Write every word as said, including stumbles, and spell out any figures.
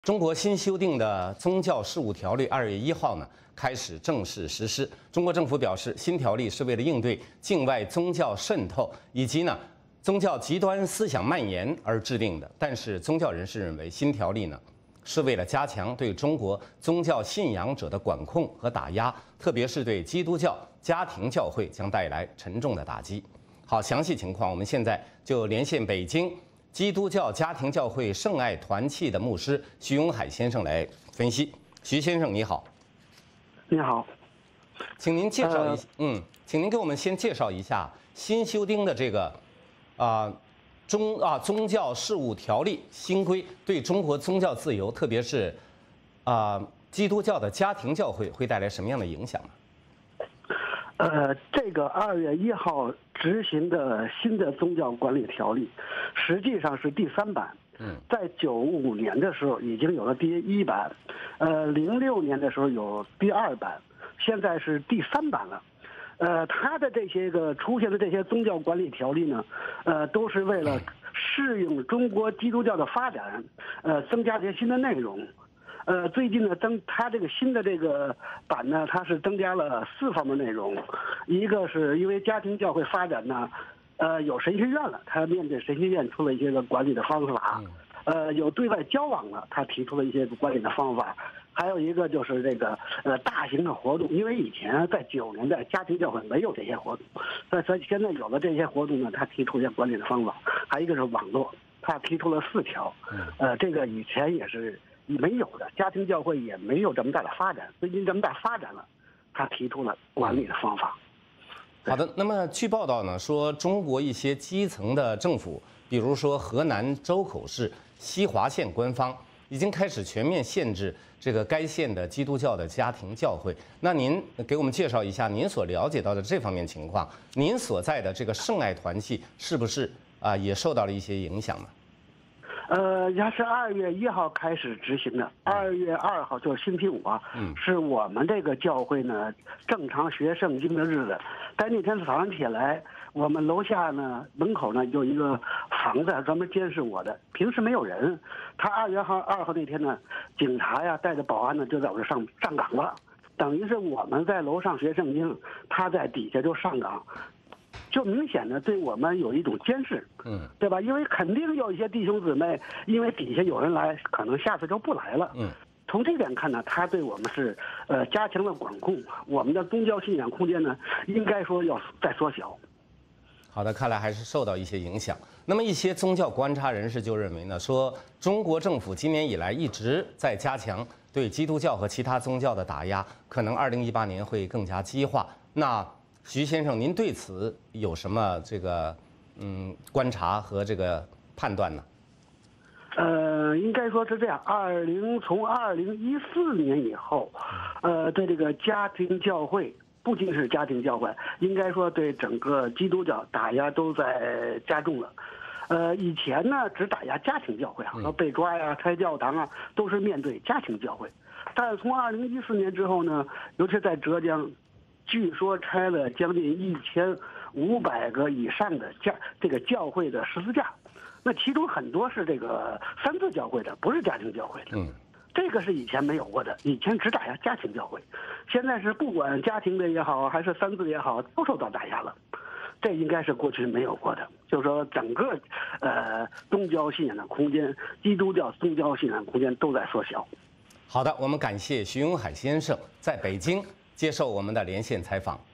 中国新修订的宗教事务条例二月一号呢开始正式实施。中国政府表示，新条例是为了应对境外宗教渗透以及呢宗教极端思想蔓延而制定的。但是，宗教人士认为，新条例呢是为了加强对中国宗教信仰者的管控和打压，特别是对基督教家庭教会将带来沉重的打击。好，详细情况我们现在就连线北京基督教家庭教会圣爱团契的牧师徐永海先生来分析。徐先生你好。 你好， 请您介绍一下， 呃、 嗯，请您给我们先介绍一下新修订的这个啊、呃、宗啊宗教事务条例新规对中国宗教自由，特别是啊、呃、基督教的家庭教会会带来什么样的影响呢？ 呃，这个二月一号执行的新的宗教管理条例，实际上是第三版。 嗯， 在九五年的时候已经有了第一版，呃，零六年的时候有第二版，现在是第三版了。呃，它的这些个出现的这些宗教管理条例呢，呃，都是为了适应中国基督教的发展，呃，增加这些新的内容。呃，最近呢，增它这个新的这个版呢，它是增加了四方面内容，一个是因为家庭教会发展呢，呃，有神学院了，他面对神学院出了一些个管理的方法，呃，有对外交往了，他提出了一些管理的方法，还有一个就是这个呃大型的活动，因为以前在九十年代家庭教会没有这些活动，所以现在有了这些活动呢，他提出一些管理的方法，还有一个是网络，他提出了四条，呃，这个以前也是没有的，家庭教会也没有这么大的发展，最近这么大发展了，他提出了管理的方法。 好的，那么据报道呢，说中国一些基层的政府，比如说河南周口市西华县官方，已经开始全面限制这个该县的基督教的家庭教会。那您给我们介绍一下您所了解到的这方面情况，您所在的这个圣爱团契是不是啊也受到了一些影响呢？ 呃，它是二月一号开始执行的，二月二号就是星期五啊，嗯，是我们这个教会呢正常学圣经的日子。但那天早上起来，我们楼下呢门口呢有一个房子专门监视我的，平时没有人。他二月号二号那天呢，警察呀带着保安呢就在我这上上岗了，等于是我们在楼上学圣经，他在底下就上岗。就明显的对我们有一种监视，嗯，对吧？因为肯定有一些弟兄姊妹，因为底下有人来，可能下次就不来了，嗯。从这点看呢，他对我们是呃加强了管控，我们的宗教信仰空间呢，应该说要再缩小。 好的，看来还是受到一些影响。那么一些宗教观察人士就认为呢，说中国政府今年以来一直在加强对基督教和其他宗教的打压，可能二零一八年会更加激化。那徐先生，您对此有什么这个嗯观察和这个判断呢？ 呃，应该说是这样。二零从二零一四年以后，呃，对这个家庭教会，不仅是家庭教会，应该说对整个基督教打压都在加重了。呃，以前呢只打压家庭教会啊，说被抓呀、拆教堂啊，都是面对家庭教会。但是从二零一四年之后呢，尤其在浙江，据说拆了将近一千五百个以上的教这个教会的十字架，那其中很多是这个三自教会的，不是家庭教会的。嗯，这个是以前没有过的，以前只打压家庭教会，现在是不管家庭的也好，还是三自也好，都受到打压了。这应该是过去没有过的，就是说整个呃宗教信仰的空间，基督教宗教信仰空间都在缩小。 好的，我们感谢徐永海先生在北京接受我们的连线采访。